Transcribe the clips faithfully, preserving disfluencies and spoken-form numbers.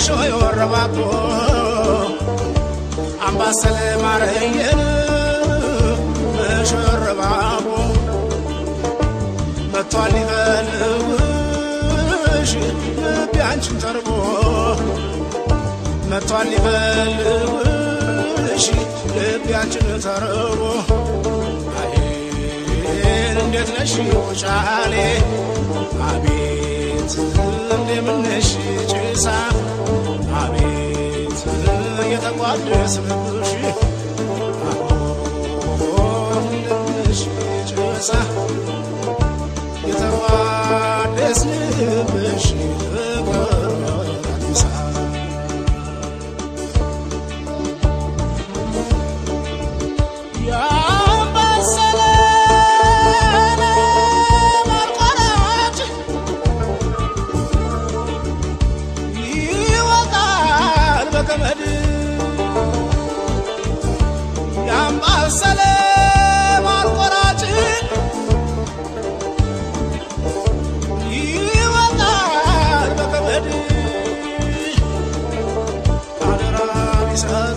شوي ورباطو أمباسل مارين شوي ورباطو متوالي بلوش بيعنش تربو متوالي بلوش بيعنش تربو እንዴት ነሽ ወጫሌ አቤት እንደምንሽ ጭሳ አቤት የተቋደስንብሽ እንደምንሽ ጭሳ የተቋደስንብሽ በቀርሳ ያ السلام على القراج يوطال بكبد على رامي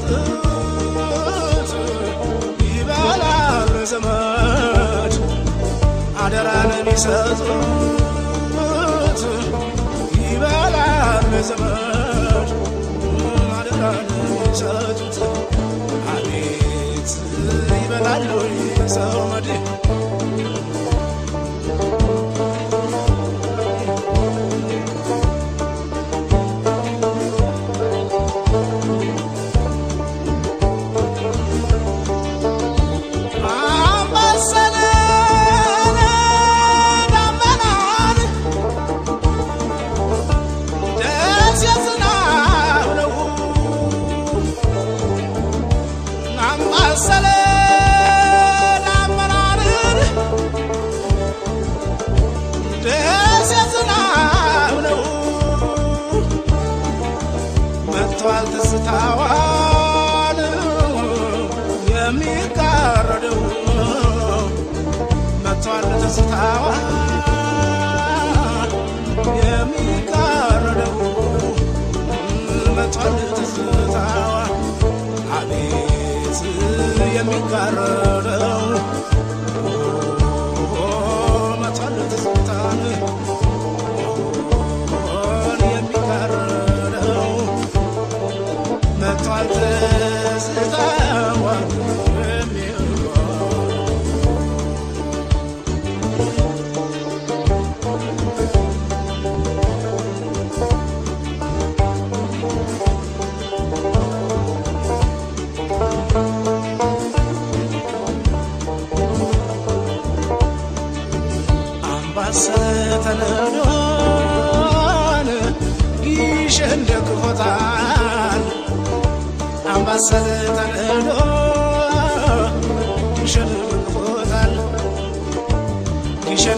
ساتت يبالا الزمان على رامي ساتت يبالا الزمان على رامي ساتت يبلالو يسومدي تستوال يمي كاردو متوال تستوال يمي كاردو متوال تستوال عبيت يمي كاردو متوال تستوال يمي كاردو متوال تستوال ستنادون يشندك فتان أمباسل تنادون يشندك فتان يشن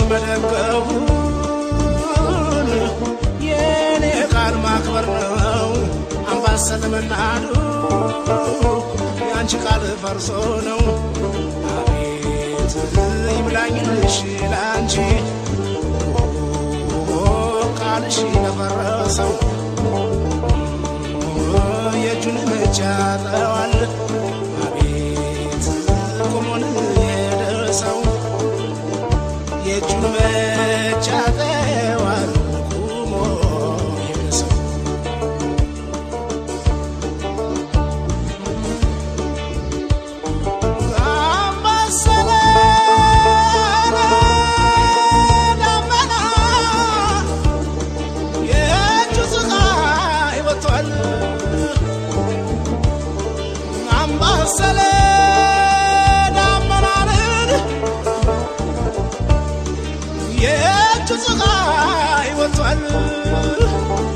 بدكون يني قال ما كبرناو أمباسل منادو يانشي قال فرسونو أبيت يبلاني لشيلانشي شي نفرسو يجون مجاطوال አቤት ቆሞን የደረሰው የጁን መጃጠዋል ቆሞ የደረሰው السلام منارد يا تزغاي وطل